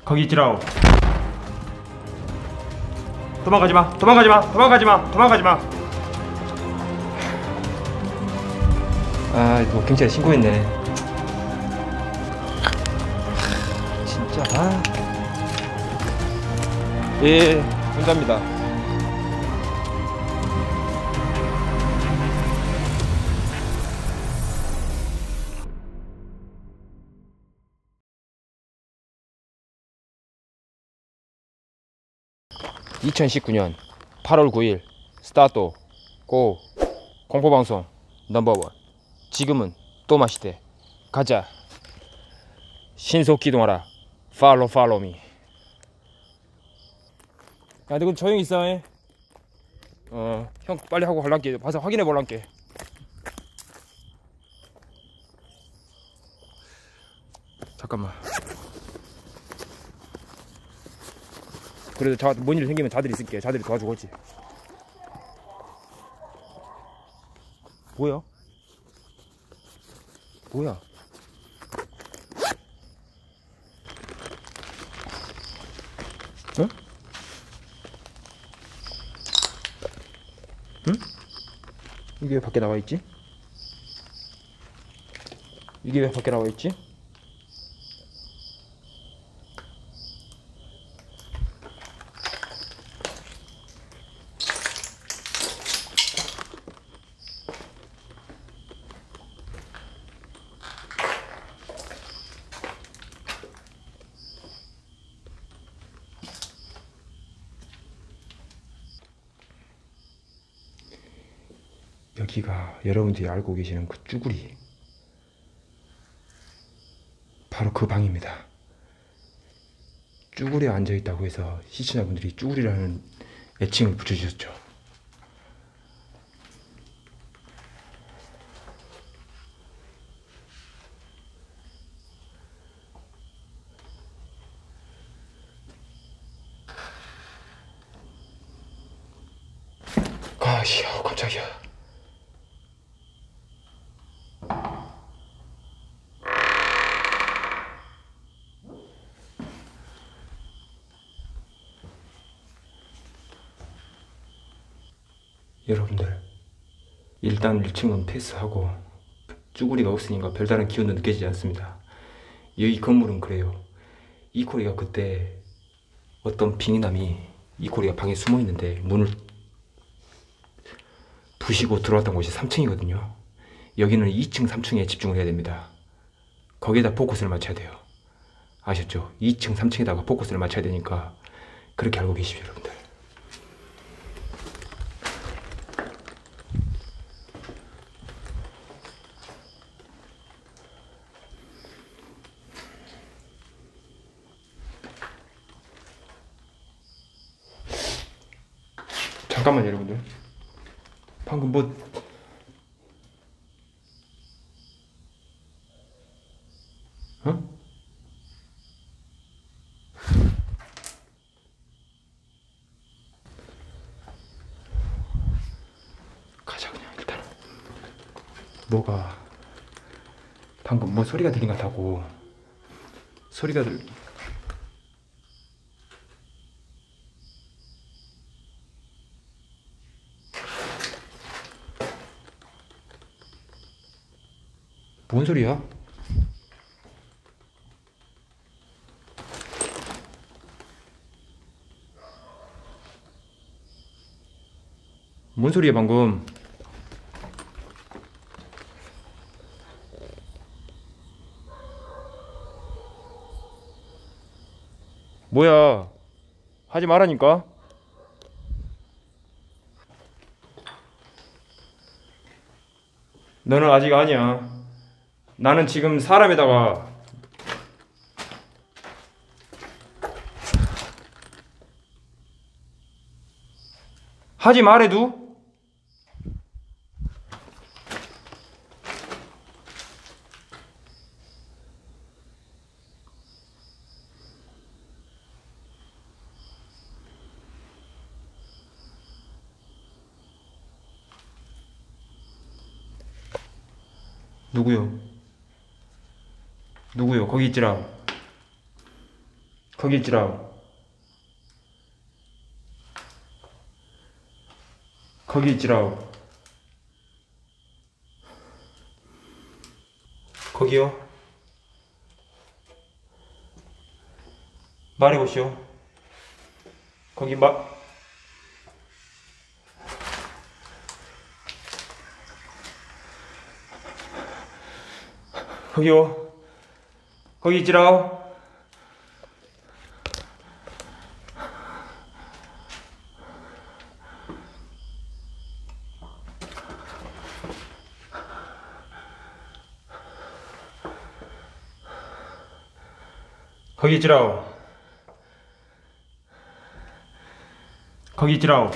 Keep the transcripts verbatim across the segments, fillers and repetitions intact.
거기 있지라오. 도망가지마, 도망가지마, 도망가지마, 도망가지마. 아, 뭐 경찰에 신고했네. 진짜. 아. 예, 혼자입니다. 이천십구 년 팔월 구일 스타트 고 공포방송 넘버원. 지금은 또 마시대. 가자. 신속 기동하라. 팔로우 팔로우 미. 야, 너 조용히 있어. 에? 어, 형 빨리 하고 갈란게. 봐서 확인해 볼란게. 잠깐만. 그래도 자, 뭔 일 생기면 자들이 있을게. 자들이 도와주고 있지. 뭐야? 뭐야? 응? 응? 이게 왜 밖에 나와 있지? 이게 왜 밖에 나와 있지? 여기가 여러분들이 알고 계시는 그 쭈구리, 바로 그 방입니다. 쭈구리에 앉아있다고 해서 시청자분들이 쭈구리라는 애칭을 붙여주셨죠. 아씨, 어, 깜짝이야. 여러분들, 일단 일 층은 패스하고 쭈구리가 없으니까 별다른 기운도 느껴지지 않습니다. 이 건물은 그래요. 이코리가 그때 어떤 빙의남이 이코리가 방에 숨어 있는데 문을 부시고 들어왔던 곳이 삼 층이거든요. 여기는 이 층, 삼 층에 집중을 해야 됩니다. 거기에다 포커스를 맞춰야 돼요. 아셨죠? 이 층, 삼 층에다가 포커스를 맞춰야 되니까 그렇게 알고 계십시오, 여러분들. 잠깐만요, 여러분들. 방금 뭐 어? 가자 그냥. 일단 뭐가 방금 뭐 소리가 들린 것 같다고. 소리가 들... 뭔 소리야? 뭔 소리야 방금? 뭐야? 하지 말라니까. 너는 아직 아니야. 나는 지금 사람에다가 하지 말해도 누구요? 누구요? 거기 있지라. 거기 있지라오. 거기 있지라오. 거기요. 말해보시오. 거기 마 거기요. 거기 있지라오. 거기 있지라오. 거기 있지라오.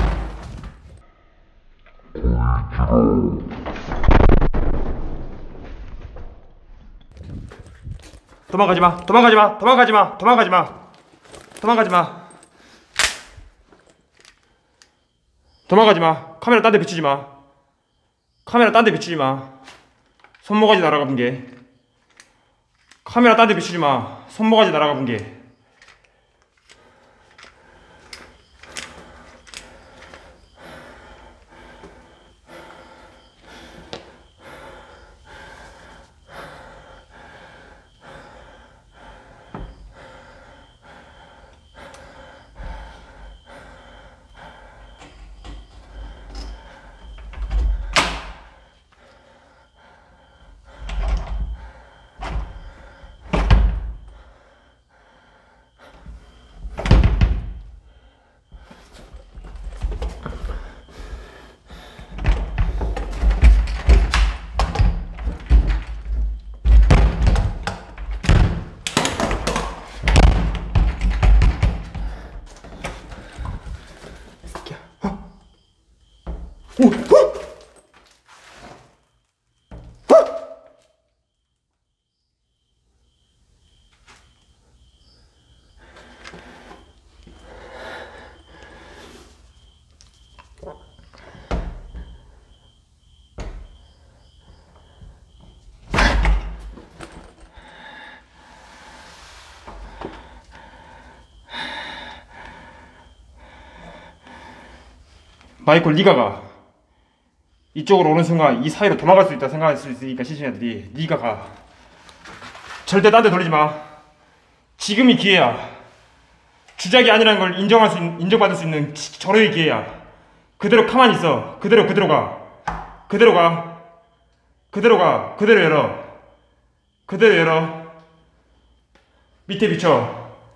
도망가지마. 도망가지마. 도망가지마. 도망가지마. 도망가지마. 도망가지마. 카메라 딴 데 비추지마. 카메라 딴 데 비추지마. 손모가지 날아가 본게. 카메라 딴 데 비추지마. 손모가지 날아가 본게. 오! 어? 마이콜, 니가 가. 이쪽으로 오는 순간 이 사이로 도망갈 수 있다 생각할 수 있으니까 시청자들이 니가 가. 절대 딴 데 돌리지 마. 지금이 기회야. 주작이 아니라는 걸 인정할 수 있, 인정받을 수 있는 절호의 기회야. 그대로 가만히 있어. 그대로 그대로 가. 그대로 가. 그대로 가. 그대로 열어. 그대로 열어. 밑에 비춰.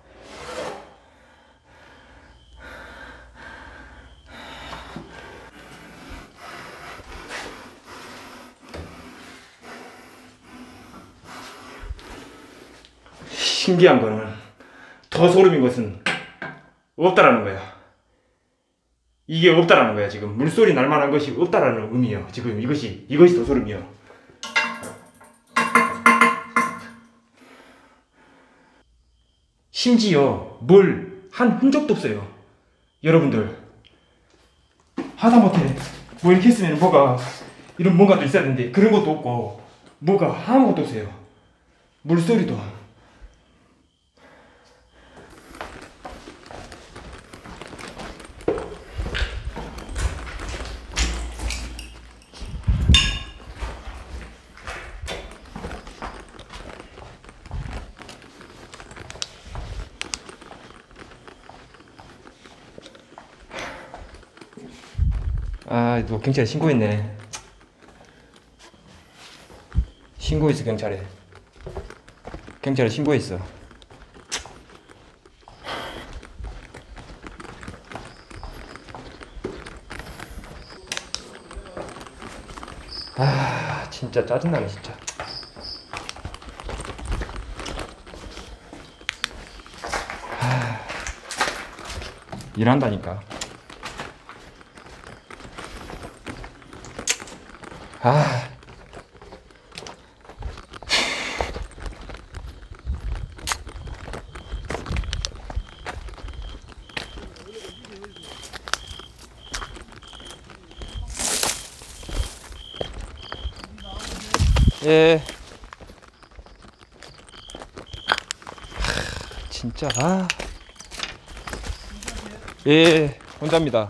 신기한 거는, 더 소름인 것은 없다라는 거야. 이게 없다라는 거야. 지금 물소리 날 만한 것이 없다라는 의미야. 지금 이것이 이것이 더 소름이야. 심지어 뭘 한 흔적도 없어요. 여러분들, 하다못해 뭐 이렇게 했으면 뭐가 이런 뭔가도 있어야 되는데 그런 것도 없고 뭐가 아무것도 없어요. 물소리도. 아, 너 경찰에 신고했네. 신고했어, 경찰에. 경찰에 신고했어. 아, 진짜 짜증나네, 진짜. 아, 일한다니까. 아. 예. 진짜. 아. 예, 혼자입니다.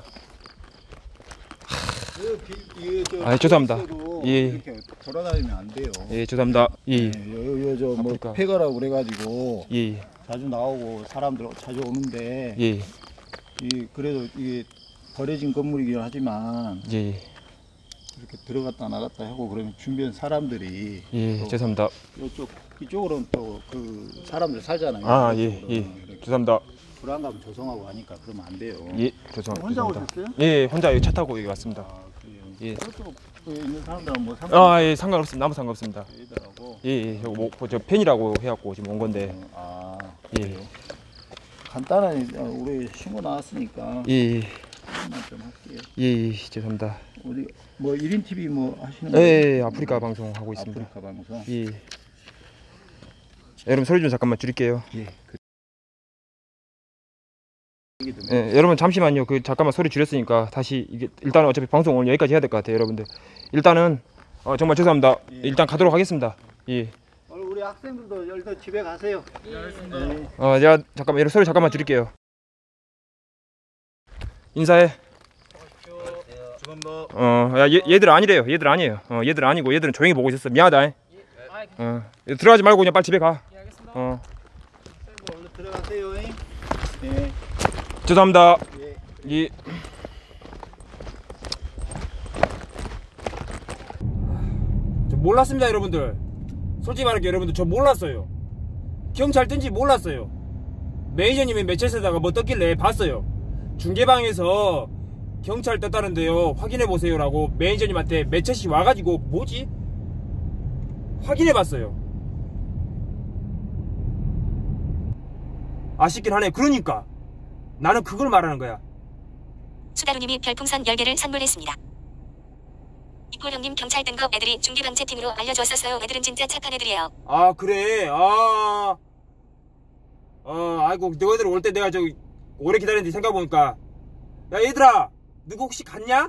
아, 죄송합니다. 예. 예. 이렇게 돌아다니면 안 돼요. 예, 죄송합니다. 예. 네, 요저뭐 아프리카. 폐가라고 그래가지고 예. 자주 나오고 사람들 자주 오는데 예. 이 그래도 이게 버려진 건물이긴 하지만 예. 이렇게 들어갔다 나갔다 하고 그러면 주변 사람들이 예, 또 죄송합니다. 이쪽 이쪽으로는 또 그 사람들 살잖아요. 아, 예, 이쪽으로는. 예. 이렇게 죄송합니다. 불안감 조성하고 하니까 그러면 안 돼요. 예, 죄송합니다. 혼자 죄송합니다. 오셨어요? 예, 혼자 여기 차 타고 여기 왔습니다. 아, 그래요. 예. 저쪽 그 있는 사람들은 뭐 상관 아, 예, 상관없습니다. 아무 상관없습니다. 얘들하고 예, 예. 저, 뭐, 저 팬이라고 해갖고 지금 온 건데. 아, 예. 그래요? 간단하게 우리 신고 나왔으니까 예, 예. 한번 좀 할게요. 예, 예, 죄송합니다. 어디 뭐 일 인 티비 뭐 하시는 예, 거예요? 예, 아프리카 방송 하고 있습니다. 아프리카 방송. 예. 여러분 소리 좀 잠깐만 줄일게요. 예. 그... 예, 여러분 잠시만요. 그 잠깐만 소리 줄였으니까 다시 이게 일단은 어차피 방송 오늘 여기까지 해야 될 것 같아요, 여러분들. 일단은 어, 정말 죄송합니다. 예. 일단 가도록 하겠습니다. 예. 오늘 우리 학생들도 열도 집에 가세요. 예, 알겠습니다. 네. 어, 제가 잠깐만 여러분 소리 잠깐만 줄일게요. 인사해. 죄송합니다. 어, 야, 얘, 얘들 아니래요. 얘들 아니에요. 어, 얘들 아니고 얘들은 조용히 보고 있었어. 미안하다. 어, 들어가지 말고 그냥 빨리 집에 가. 어, 얼른 들어가세요. 예. 죄송합니다. 예. 예. 저 몰랐습니다, 여러분들. 솔직히 말할게요, 여러분들. 저 몰랐어요. 경찰 뜬지 몰랐어요. 매니저님이 매체에다가 뭐 떴길래 봤어요. 중계방에서 경찰 떴다는데요, 확인해보세요 라고 매니저님한테 매체시 와가지고 뭐지? 확인해봤어요. 아쉽긴 하네. 그러니까 나는 그걸 말하는 거야. 수다루님이 별풍선 열 개를 선물했습니다. 이폴 형님 경찰 뜬 거 애들이 중계방 채팅으로 알려줬었어요. 애들은 진짜 착한 애들이에요. 아, 그래. 아, 어, 아이고, 너희들 올 때 내가 저 오래 기다렸는데 생각해보니까, 야, 얘들아, 누구 혹시 갔냐?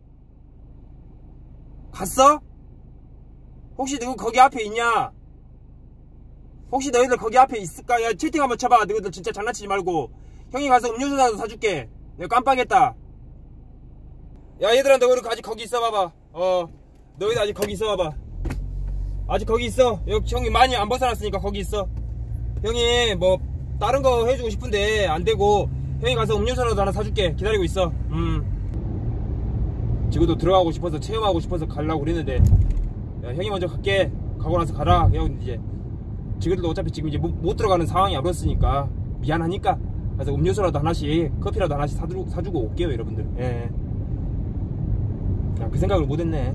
갔어? 혹시 누구 거기 앞에 있냐? 혹시 너희들 거기 앞에 있을까? 야, 채팅 한번 쳐봐. 너희들 진짜 장난치지 말고. 형이 가서 음료수라도 사줄게. 내가 깜빡했다. 야, 얘들아, 너희들 아직 거기 있어봐봐. 어, 너희들 아직 거기 있어봐봐. 아직 거기 있어. 여기 형이 많이 안 벗어났으니까 거기 있어. 형이 뭐 다른 거 해주고 싶은데 안 되고, 형이 가서 음료수라도 하나 사줄게. 기다리고 있어. 음. 지금도 들어가고 싶어서 체험하고 싶어서 가려고 그랬는데, 야, 형이 먼저 갈게. 가고 나서 가라. 형 이제 지금도 어차피 지금 이제 못, 못 들어가는 상황이 아니었으니까 미안하니까 그래서 음료수라도 하나씩, 커피라도 하나씩 사주, 사주고 올게요, 여러분들. 예. 야, 그 생각을 못했네.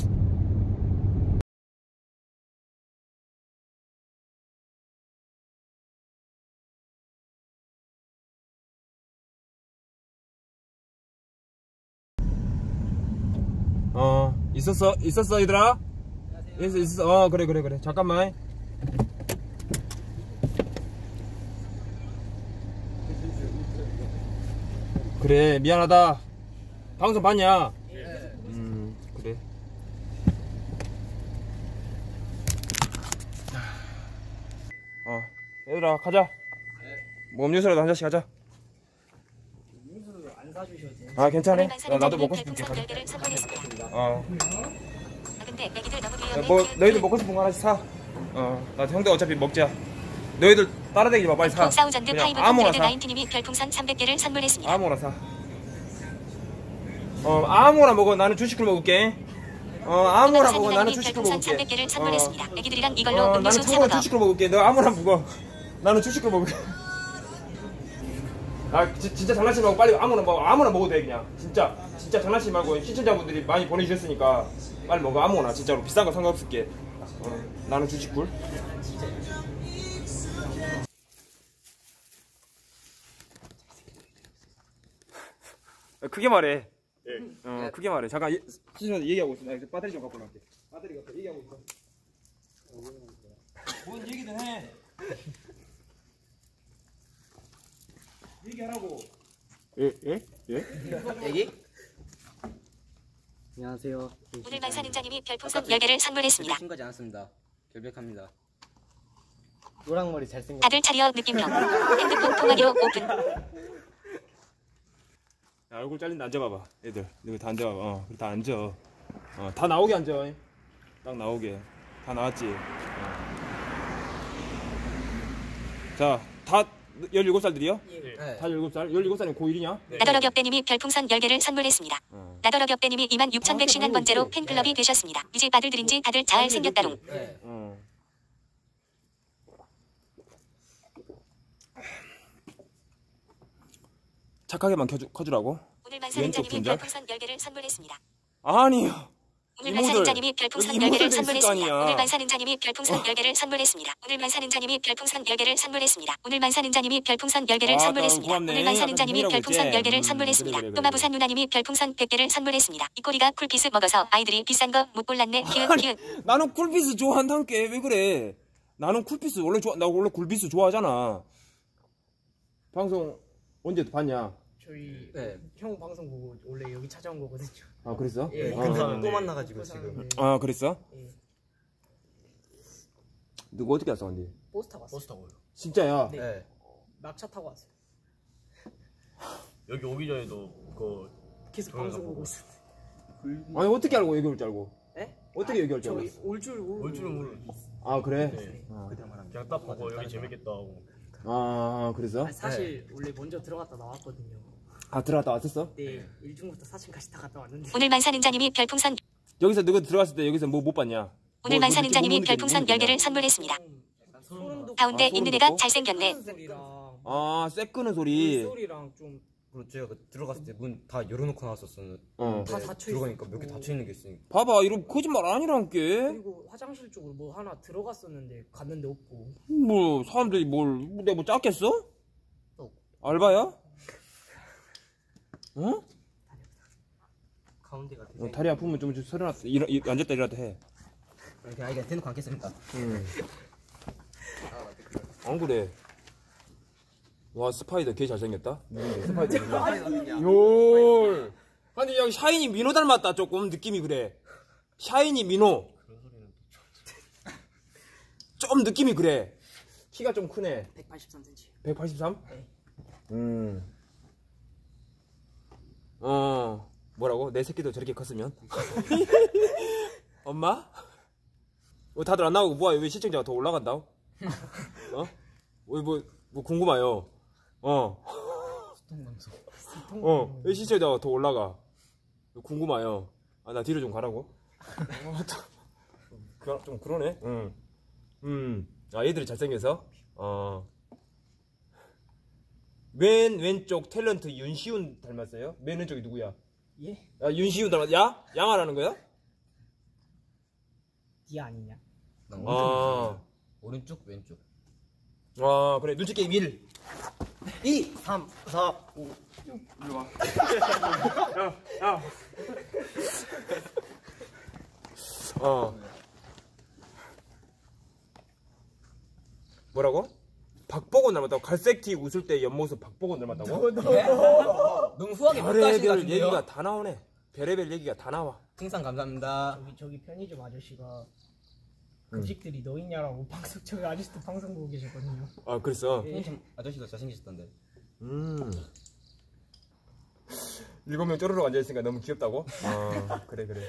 어, 있었어, 있었어, 얘들아? 있었어, 있었어. 어, 그래, 그래, 그래. 잠깐만. 그래, 미안하다. 방송 봤냐? 예. 음, 그래. 어, 얘들아, 가자. 네. 뭐 음료수라도 한 잔씩 하자. 음료수 안 사주셔도 돼. 아, 괜찮아. 어, 나도 먹고 싶은 게 가자. 어. 아, 근데 애기들 너무 야, 귀여운데. 뭐 너희들 먹고 싶은 거 하나씩 사. 어, 나 형들 어차피 먹자. 너희들 따라다니지 마, 빨리 사. 사우전드 그냥 파이브 아무거나 컴플레드 사. 나인티님이 별풍선 삼백 개를 선물했습니다. 아무거나 사. 어, 아무거나 먹어. 나는 주식을 먹을게. 어, 아무거나 먹어. 나는 주식을 별풍선 먹을게. 삼백 개를 선물했습니다. 어, 애기들이랑 이걸로 어, 나는 음료수 참고로 사먹어. 주식을 먹을게. 너 아무거나 먹어. 나는 주식을 먹을게. 아, 지, 진짜 장난치지 말고 빨리 아무거나 먹어. 아무거나 먹어도 돼, 그냥. 진짜. 진짜 장난치지 말고. 시청자분들이 많이 보내주셨으니까 빨리 먹어. 아무거나. 진짜로. 비싼 거 상관없을게. 어, 나는 주식굴. 크게 말해. 네. 어, 크게 말해. 잠깐, 시청자 얘기하고 있어. 나 이제 배터리 좀 갖고 나올게. 배터리 갖고 얘기하고 있어. 뭔 얘기든 해. 얘기하라고. 예? 예? 예? 애기? 안녕하세요. 오늘 만사능자님이 별풍선 열 개를 선물했습니다. 신고하지 않았습니다. 결백합니다. 노랑머리 잘생겼. 다들 차려 느낌표. 핸드폰 통화료 오픈. 야, 얼굴 잘린다. 앉아봐봐. 애들. 여기 다 앉아봐봐. 어, 다 앉아. 어, 다 나오게 앉아. 딱 나오게. 다 나왔지. 어. 자, 다 열일곱 살들이요? 네. 다 열일곱 살? 열일곱 살이면 고일이냐? 나더러 겹배님이 별풍선 열 개를 선물했습니다. 어. 나더러 겹배님이 이만 육천백오십일 번째로 팬클럽이 되셨습니다. 이제 아들들인지 다들 잘 생겼다롱. 네. 어. 착하게만 켜주, 커주라고? 오늘 왼쪽 만사는자님이 분자? 별풍선 열 개를 선물했습니다. 아니요. 오늘 이모들, 만사는자님이 별풍선 여기 열 개를 이모들도 있을 거 선물했습니다. 아니야. 오늘 만사는자님이 별풍선 열 개를 선물했습니다. 오늘 만사는자님이 별풍선 열 개를 선물했습니다. 오늘 만사는자님이 별풍선 열 개를 아, 선물했습니다. 고맙네. 오늘 만사는자님이 약간 별풍선 힘이라고 열 개를 했지. 선물했습니다. 음, 그래, 그래, 또마부산 누나님이 별풍선 백 개를 선물했습니다. 이 꼬리가 쿨피스 먹어서 아이들이 비싼 거 못 골랐네. 키읔 키읔. 나는 쿨피스 좋아한다니까. 왜 그래? 나는 쿨피스 원래 좋아, 나 원래 쿨피스 좋아하잖아. 방송 언제 봤냐? 저희 네. 형 방송 보고 원래 여기 찾아온 거거든요. 아, 그랬어? 예. 아, 그 또 만나가지고 지금. 아, 그랬어? 예. 누구 어떻게 왔어, 근데? 버스 타고 왔어요. 버스 타고요. 진짜야? 네. 네. 낙차 타고 왔어요. 여기 오기 전에도 그 계속 그러면서 방송 보고 보고. 있었는데. 아니, 어떻게 알고 여기 올 줄 알고? 네? 어떻게 여기 올 줄 저희 알고? 올 줄 모르고. 올 줄은 모르. 아, 그래? 네. 아, 그냥 딱 보고 여기 재밌겠다 하고. 아, 그래서? 아니, 사실 원래 먼저 들어갔다 나왔거든요. 아, 들어갔다 왔었어? 네. 일 중부터 사 층까지 다 갔다 왔는데. 오늘 만사는자님이 별풍선 여기서 너가 들어갔을 때 여기서 뭐 못 봤냐? 오늘 뭐, 만사는자님이 뭐 느꼈- 별풍선 뭐 열 개를 느꼈냐? 선물했습니다. 소름 돋고. 가운데 아, 소름 있는 애가 돋고? 잘생겼네. 소리랑 아, 쇠 끄는 소리. 소리랑 좀 그리고 제가 그 들어갔을 때 문 다 열어놓고 나왔었어요. 어. 다 닫혀 들어가니까 몇 개 있었고. 닫혀 있는 게 있으니까. 봐봐, 이런 거짓말 아니란 게. 그리고 화장실 쪽으로 뭐 하나 들어갔었는데 갔는데 없고. 뭐, 사람들이 뭘, 내가 뭐 짰겠어? 어. 알바야? 어? 가운데가 어, 다리 아프면 좀 서려놨어. 일어, 일- 앉았다 일어났다 해. 이렇게 아이가 대놓고 앉겠습니다. 응. 안 그래. 와, 스파이더 개 잘생겼다. 누군데? 스파이더. 요. 아니, 여기 샤이니 민호 닮았다, 조금. 느낌이 그래. 샤이니 민호. 좀 느낌이 그래. 키가 좀 크네. 백팔십삼 센티미터. 백팔십삼? 네. 음. 어, 뭐라고? 내 새끼도 저렇게 컸으면? 엄마? 어, 다들 안 나오고 뭐야? 왜 시청자가 더 올라간다? 어? 왜 뭐, 뭐 궁금해요. 어. 어, 왜 시청자가 더 올라가? 궁금해요. 아, 나 뒤로 좀 가라고? 어, 또, 그, 좀 그러네? 응. 음. 아, 얘들이 잘생겨서? 어. 맨 왼쪽 탤런트 윤시훈 닮았어요? 맨 왼쪽이 누구야? 예? 야, 윤시훈 닮았, 야? 양아라는 거야? 니 아니냐? 아. 오른쪽 왼쪽. 아, 그래. 눈치 게임 일. 이, 삼, 사, 오. 야, 야. 어. 뭐라고? 박보건 닮았다고? 갈색티 웃을 때 옆모습 박보건 닮았다고? 너무 후하게 평가하신 것 별의별 같은데요? 얘기가 다 나오네. 별의별 얘기가 다 나와. 풍상 감사합니다. 저기 저기 편의점 아저씨가 급식들이 너 있냐라고 방송 저기 아저씨도 방송 보고 계셨거든요. 아, 그랬어? 예. 편의점 아저씨도 잘생기셨던데. 음. 일곱 명 쪼르륵 앉아있으니까 너무 귀엽다고? 아, 그래, 그래.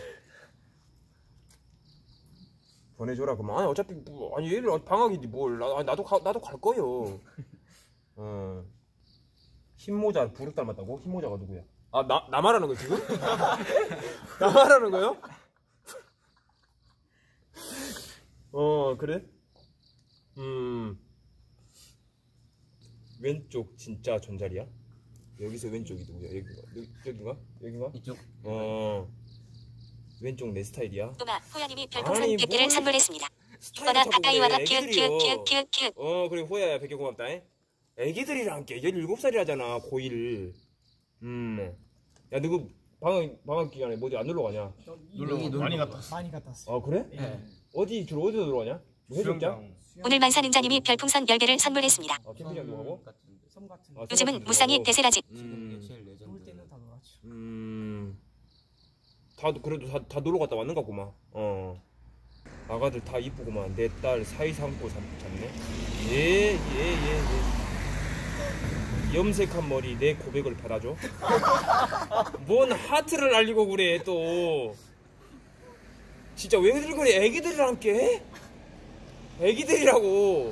보내줘라, 그만. 아니, 어차피, 뭐, 아니, 얘들 방학인데 뭘. 나, 나도 가, 나도 갈 거요. 어. 흰모자 부릅 닮았다고? 흰모자가 누구야? 아, 나, 나 말하는 거야, 지금? 나 말하는 거요? 어, 그래? 음. 왼쪽 진짜 존잘이야? 여기서 왼쪽이 누구야? 여기가? 여기, 여긴가? 여긴가? 이쪽. 어. 왼쪽 내 스타일이야? 또마 호야님이 별풍선 아니, 백 개를 뭘 선물했습니다. 스타일이 이거나 자꾸 가까이 와라 그래, 키읔 키읔 애기들이요. 키읔 키읔 키읔. 어, 그래, 호야야, 백개 고맙다. 잉? 애기들이랑 게 열일곱 살이라잖아, 고일. 음. 야, 누구 방학, 방학 기간에 뭐 어디 안 놀러 가냐? 놀러 많이 갔다 왔어. 많이 갔다 왔어요. 아, 그래? 네. 어디, 주로 어디서 놀러 가냐? 뭐 해적장? 오늘 만사는자님이 별풍선 열 개를 선물했습니다. 아, 캠핑장도 가고? 섬 같은 아, 거. 요즘은 서울도 무쌍이 가고. 대세라지. 음. 제일 놀 레전드. 때는 다 놀았죠. 음. 다, 그래도 다, 다 놀러 갔다 왔는 가 보마. 어. 아가들 다 이쁘구만. 내 딸 사이 삼고 삼- 잡네. 예, 예, 예, 예. 염색한 머리 내 고백을 받아줘. 뭔 하트를 날리고 그래 또. 진짜 왜들 그래? 애기들이랑 함께? 애기들이라고.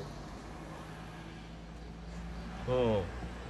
어.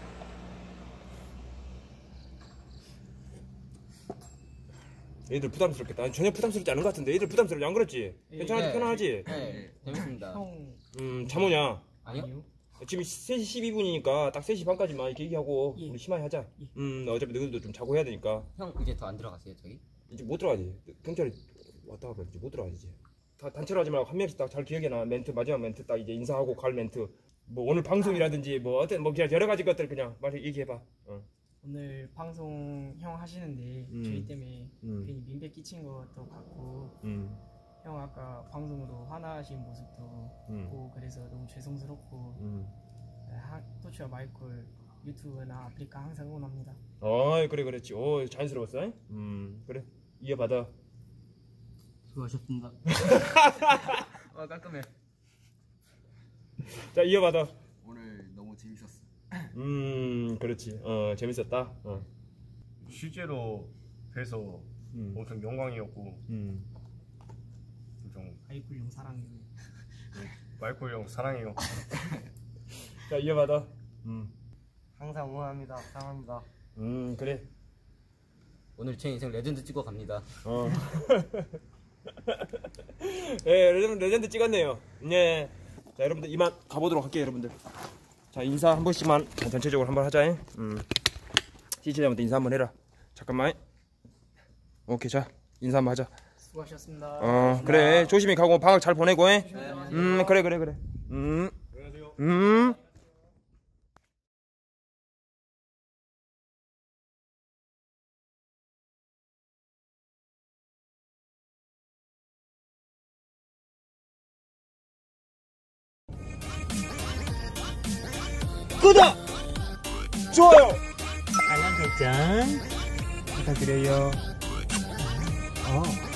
애들 부담스럽겠다. 아니, 전혀 부담스럽지 않은 것 같은데. 애들 부담스럽지 안 그렇지? 괜찮아, 편안하지? 네, 재밌습니다. 형 음, 잠 오냐? 아니요? 지금 세 시 십이 분이니까 딱 세 시 반까지만 이렇게 얘기하고 예. 우리 심하게 하자. 예. 음, 어차피 너희들도 좀 자고 해야 되니까. 형 이제 더 안 들어가세요 저기? 이제 못 들어가지. 경찰이 왔다 가면 이제 못 들어가지 이제. 다 단체로 하지 말고 한 명씩 딱 잘 기억해놔. 멘트 마지막 멘트 딱 이제 인사하고 갈 멘트. 뭐 오늘 방송이라든지 뭐 어떤 뭐 그냥 여러 가지 것들 그냥 말 얘기해봐. 어. 오늘 방송 형 하시는데 음. 저희 때문에 음. 괜히 민폐 끼친 것도 같고 음. 형 아까 방송으로 화나신 모습도 음. 보고 그래서 너무 죄송스럽고 음. 하- 토치와 마이콜 유튜브나 아프리카 항상 응원합니다. 어이 그래 그랬지. 오 자연스러웠어. 음 그래 이어받아. 수고하셨습니다. 아 깔끔해. 자 이어받아. 오늘 너무 재밌었어. 음 그렇지. 어 재밌었다. 어. 실제로 뵈서 음. 엄청 영광이었고 음. 엄청 마이콜 형 사랑해요. 마이콜 형 사랑해요. 자 이어받아. 음. 항상 응원합니다. 사랑합니다. 음 그래. 오늘 제 인생 레전드 찍어 갑니다. 어. 예, 레전드, 레전드 찍었네요. 예. 자, 여러분들 이만 가보도록 할게요, 여러분들. 자, 인사 한 번씩만 전체적으로 한번 하자. 음. 시청자분들 인사 한번 해라. 잠깐만. 오케이, 자, 인사 한번 하자. 수고하셨습니다. 어, 그래. 조심히 가고 방학 잘 보내고, 해. 음, 그래, 그래, 그래. 음. 음. 구독! 좋아요! 알람 설정 부탁드려요. 어.